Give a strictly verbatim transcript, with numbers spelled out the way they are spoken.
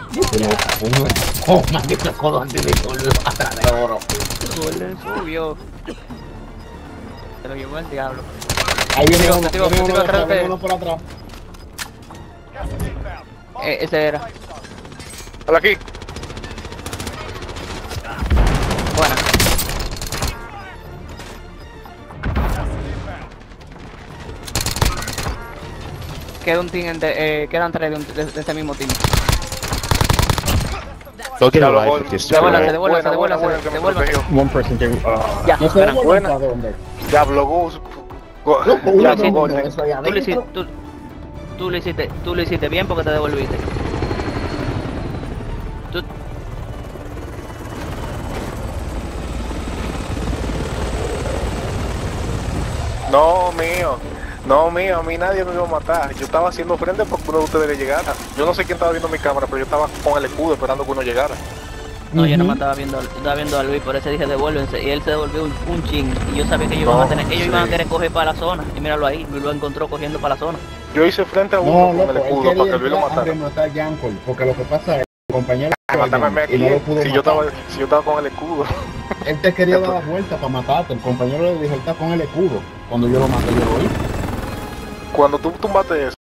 Oh, maldito codo antidisturbio atrás de oro. Golden subió. Se lo llevó el diablo. Ahí viene Tiro, uno, tiro, viene tiro uno, atrás viene de- uno por atrás. Eh, ese era. Hola aquí. Buena. Queda un team, de, eh, quedan tres de, un- de, de ese mismo team. Go get Ya a lo life voy. if you're Ya Devuélvase, scared. devuélvase, buena, buena, devuélvase, buena, que me devuélvase. protegió. One person que... Uh, Ya, no se espera. devuelve Buena. para dónde. Diablo, Gus. Go- No, uno Ya, de no, uno, Golden. eso allá Tú lo, hiciste, adentro. tú, tú lo hiciste, tú lo hiciste bien porque te devolviste. Tú, No, mío. No, mío, a mí nadie me iba a matar. Yo estaba haciendo frente porque uno de ustedes le llegara. Yo no sé quién estaba viendo mi cámara, pero yo estaba con el escudo esperando que uno llegara. no, yo no me Ujú. estaba viendo, estaba viendo a Luis, por eso dije devuélvense. Y él se devolvió un, un chin. Y yo sabía que ellos, No, iban, a tener, ellos sí. iban a querer coger para la zona. Y míralo ahí, Luis lo encontró cogiendo para la zona. Yo hice frente a uno No, con loco, el él escudo para quería que Luis lo entrar a matara. rematar Yankol, porque lo que pasa es que el compañero Ay, mátame a mí y no lo aquí. pudo Si yo, matar. estaba, si yo estaba con el escudo. Él te quería dar la vuelta para matarte. El compañero le dijo, él está con el escudo. Cuando yo lo maté, yo lo oí. Cuando tú tumbaste eso,